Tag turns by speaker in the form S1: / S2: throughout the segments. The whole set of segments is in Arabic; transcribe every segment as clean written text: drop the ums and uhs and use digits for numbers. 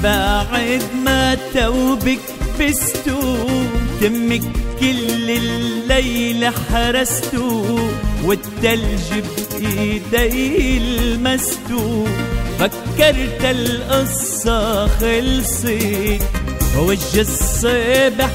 S1: بعد ما توبك بستو تمك كل الليل حرستو والتلج بإيدي المستو فكرت القصة خلصت ووجه الصبح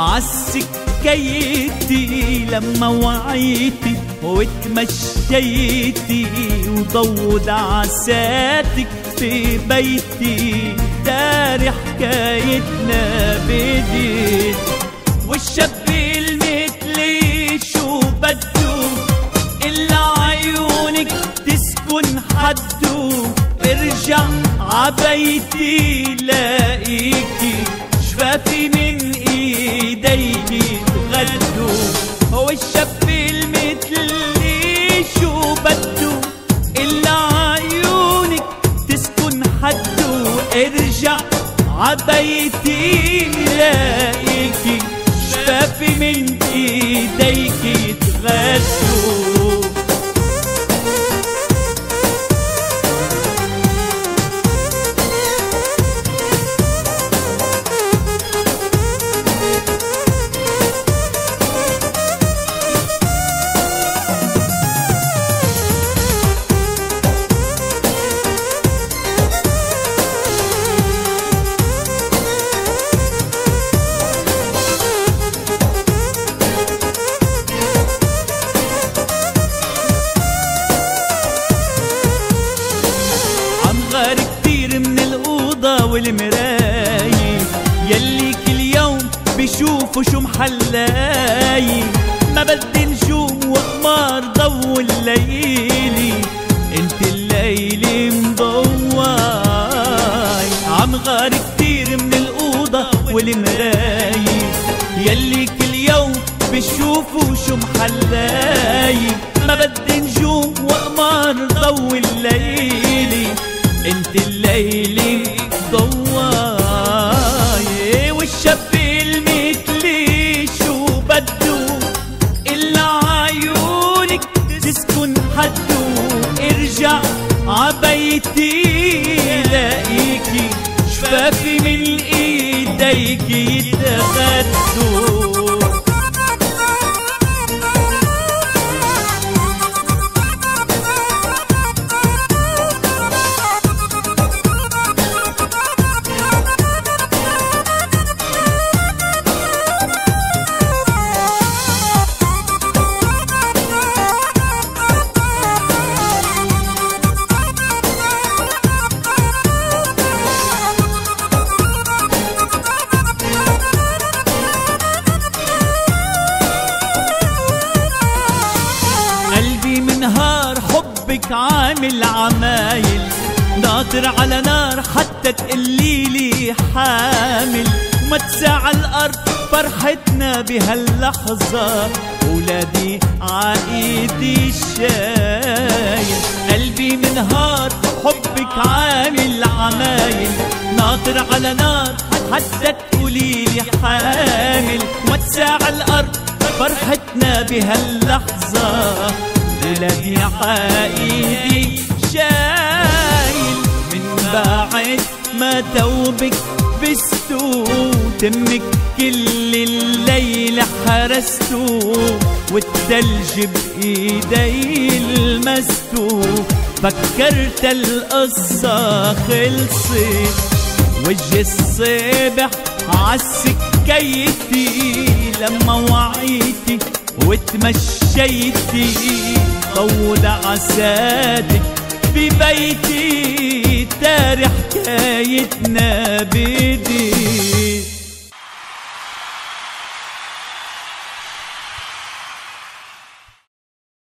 S1: عالسكيتي لما وعيتي وتمشيتي وضوض عساتك في بيتي داري حكايتنا بديت والشاب المثلي شو بده إلا عيونك تسكن حده ارجع عبيتي لاقيكي شفافي من ايديكي تغدوا هو الشاب المثلي شو بده إلا عيونك تسكن حده ارجع عبيتي لاقيكي شفافي من ايديكي تغدوا كتير من الأوضة والمراية يلي كل يوم بشوفوا شو محلاي ما بدي نجوم وقمار ضو الليلي انت الليل مضواي عم غار كتير من الأوضة والمراية يلي كل يوم بشوفوا شو محلاي ما بدي نجوم وقمار ضو الليلي انت الليل ضواي والشاب المثلي شو بده إلا عيونك تسكن حده ارجع عبيتي لاقيكي شفافي من ايديكي تغدوا نهار حبك عامل عمايل ناطر على نار حتى تقليلي حامل وما تساع الأرض فرحتنا بهاللحظة ولادي عايدي الشايل قلبي من نهار حبك عامل عمايل ناطر على نار حتى تقوليلي حامل وما تساع الأرض فرحتنا بهاللحظة ولادي عايدي شايل من بعد ما توبك بستو تمك كل الليل حرستو والتلج بإيدي المستو فكرت القصة خلصت وجه الصبح عالسكيتي لما وعيتي وتمشيتي طول عساتك في بيتي تاري حكايتنا بدي